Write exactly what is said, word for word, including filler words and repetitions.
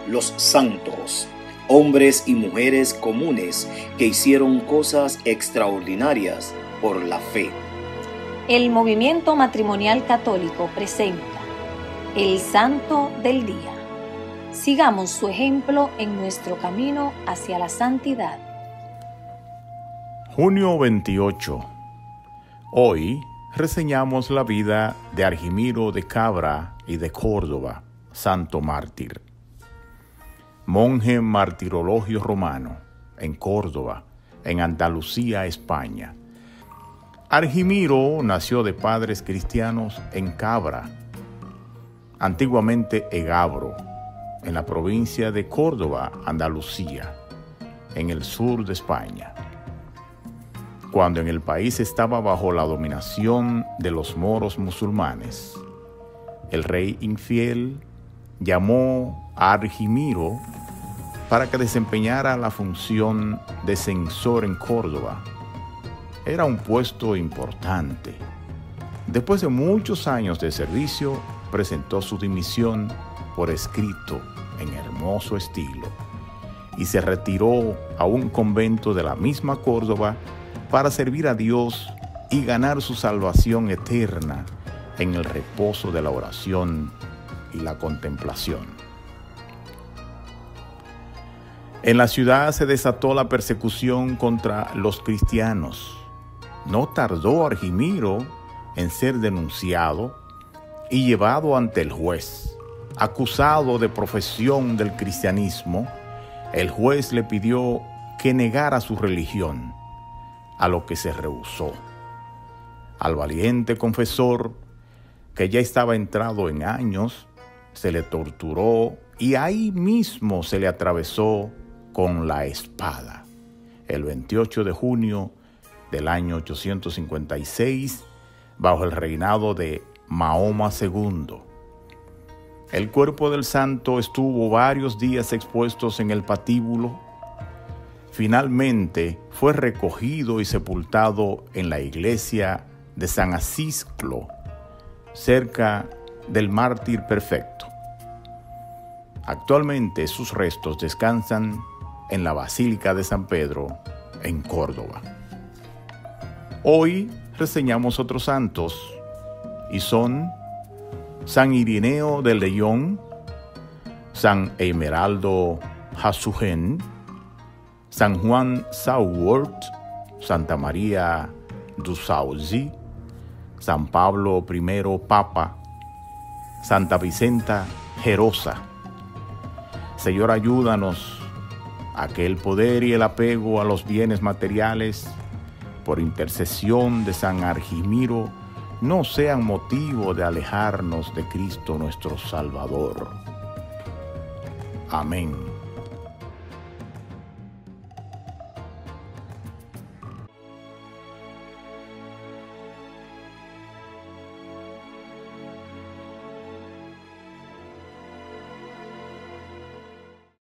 los santos, hombres y mujeres comunes que hicieron cosas extraordinarias por la fe. El movimiento matrimonial católico presenta el Santo del Día. Sigamos su ejemplo en nuestro camino hacia la santidad. Junio veintiocho. Hoy reseñamos la vida de Argimiro de Cabra y de Córdoba, santo mártir. Monje martirologio romano, en Córdoba, en Andalucía, España. Argimiro nació de padres cristianos en Cabra, antiguamente Egabro, en la provincia de Córdoba, Andalucía, en el sur de España. Cuando en el país estaba bajo la dominación de los moros musulmanes, el rey infiel llamó a Argimiro para que desempeñara la función de censor en Córdoba. Era un puesto importante. Después de muchos años de servicio, presentó su dimisión por escrito en hermoso estilo y se retiró a un convento de la misma Córdoba para servir a Dios y ganar su salvación eterna en el reposo de la oración y la contemplación. En la ciudad se desató la persecución contra los cristianos. No tardó Argimiro en ser denunciado y llevado ante el juez. Acusado de profesión del cristianismo, el juez le pidió que negara su religión, a lo que se rehusó. Al valiente confesor, que ya estaba entrado en años, se le torturó y ahí mismo se le atravesó con la espada, el veintiocho de junio del año ochocientos cincuenta y seis, bajo el reinado de Mahoma segundo. El cuerpo del santo estuvo varios días expuestos en el patíbulo. Finalmente fue recogido y sepultado en la iglesia de San Acisclo, cerca del Mártir Perfecto. Actualmente sus restos descansan en la Basílica de San Pedro, en Córdoba. Hoy reseñamos otros santos y son San Irineo de León, San Emeraldo Jasugén, San Juan Sauwort, Santa María Dusauzi, San Pablo I Papa, Santa Vicenta Gerosa. Señor, ayúdanos a que el poder y el apego a los bienes materiales, por intercesión de San Argimiro, no sean motivo de alejarnos de Cristo nuestro Salvador. Amén.